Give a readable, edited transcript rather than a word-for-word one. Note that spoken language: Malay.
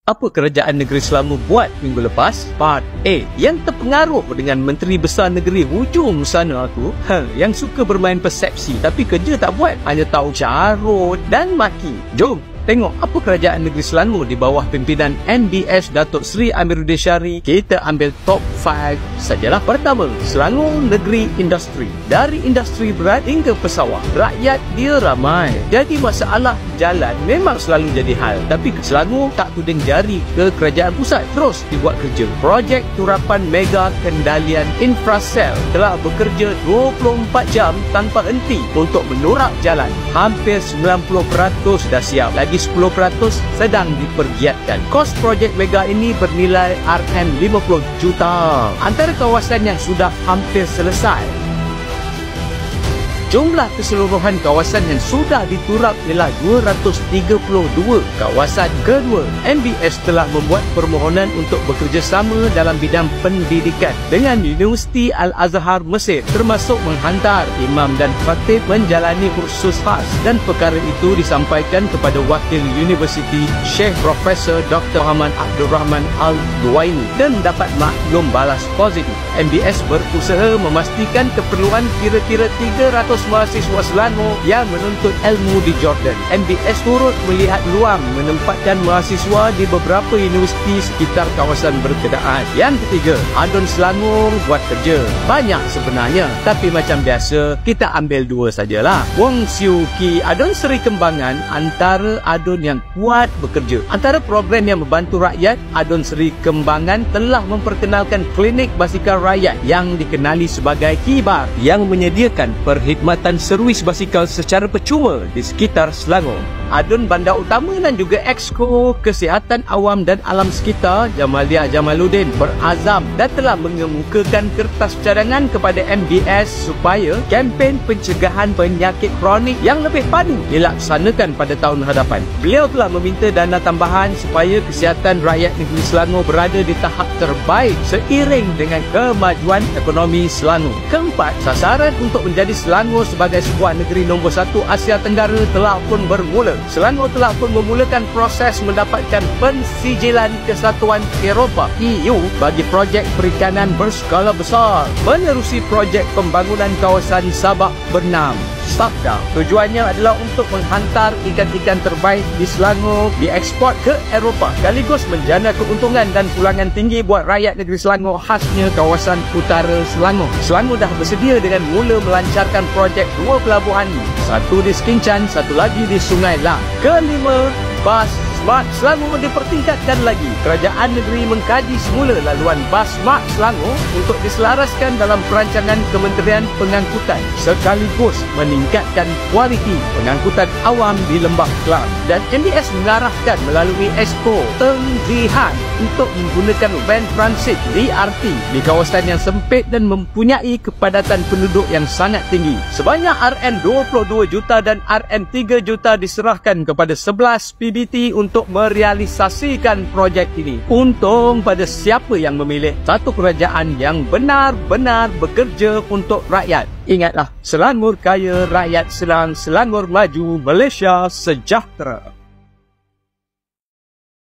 Apa kerajaan negeri Selangor buat minggu lepas? Part A. Yang terpengaruh dengan Menteri Besar Negeri hujung sana tu, yang suka bermain persepsi tapi kerja tak buat, hanya tahu carut dan maki. Jom tengok apa kerajaan negeri Selangor di bawah pimpinan NBS Datuk Seri Amiruddin Syari. Kita ambil top 5 sajalah. Pertama, Selangor Negeri Industri. Dari industri berat hingga pesawat, rakyat dia ramai. Jadi masalah jalan memang selalu jadi hal. Tapi Selangor tak tuding jari ke kerajaan pusat, terus dibuat kerja. Projek turapan mega kendalian Infrasel telah bekerja 24 jam tanpa henti untuk menorak jalan. Hampir 90% dah siap. Lagi 10% sedang dipergiatkan. Kos projek mega ini bernilai RM50 juta. Antara kawasan yang sudah hampir selesai, jumlah keseluruhan kawasan yang sudah diturap ialah 232 kawasan. Kedua, NBS telah membuat permohonan untuk bekerjasama dalam bidang pendidikan dengan Universiti Al-Azhar Mesir, termasuk menghantar imam dan khatib menjalani kursus khas, dan perkara itu disampaikan kepada Wakil Universiti Syekh Profesor Dr. Muhammad Abdul Rahman Al-Duwaini dan dapat maklum balas positif. NBS berusaha memastikan keperluan kira-kira 300 mahasiswa Selangor yang menuntut ilmu di Jordan. NBS turut melihat peluang menempatkan mahasiswa di beberapa universiti sekitar kawasan berkenaan. Yang ketiga, Adun Selangor buat kerja. Banyak sebenarnya, tapi macam biasa, kita ambil dua sajalah. Wong Siu Ki, Adun Seri Kembangan antara adun yang kuat bekerja. Antara program yang membantu rakyat, Adun Seri Kembangan telah memperkenalkan klinik basikal rakyat yang dikenali sebagai Kibar, yang menyediakan perkhidmatan servis basikal secara percuma di sekitar Selangor. Adun Bandar Utama dan juga Exco Kesihatan Awam dan Alam Sekitar Jamalia Jamaluddin berazam dan telah mengemukakan kertas cadangan kepada MBS supaya kempen pencegahan penyakit kronik yang lebih padu dilaksanakan pada tahun hadapan. Beliau telah meminta dana tambahan supaya kesihatan rakyat negeri Selangor berada di tahap terbaik seiring dengan kemajuan ekonomi Selangor. Keempat, sasaran untuk menjadi Selangor sebagai sebuah negeri nombor 1 Asia Tenggara telah pun bermula. Selangor telah pun memulakan proses mendapatkan pensijilan Kesatuan Eropah EU bagi projek perikanan berskala besar, menerusi projek pembangunan kawasan Sabak Bernam Sabda. Tujuannya adalah untuk menghantar ikan-ikan terbaik di Selangor dieksport ke Eropah, sekaligus menjana keuntungan dan pulangan tinggi buat rakyat negeri Selangor, khasnya kawasan utara Selangor. Selangor dah bersedia dengan mula melancarkan projek dua pelabuhan, satu di Sekincan, satu lagi di Sungai Lang. Kelima, bas Smart Selangor dipertingkatkan lagi. Kerajaan negeri mengkaji semula laluan bas Smart Selangor untuk diselaraskan dalam perancangan Kementerian Pengangkutan, sekaligus meningkatkan kualiti pengangkutan awam di Lembah Kelang. Dan NBS mengarahkan melalui Exco Tenggihan untuk menggunakan van transit BRT di kawasan yang sempit dan mempunyai kepadatan penduduk yang sangat tinggi. Sebanyak RM22 juta dan RM3 juta diserahkan kepada 11 PBT untuk merealisasikan projek ini. Untung pada siapa yang memilih satu kerajaan yang benar-benar bekerja untuk rakyat. Ingatlah, Selangor kaya, rakyat senang, Selangor maju, Malaysia sejahtera.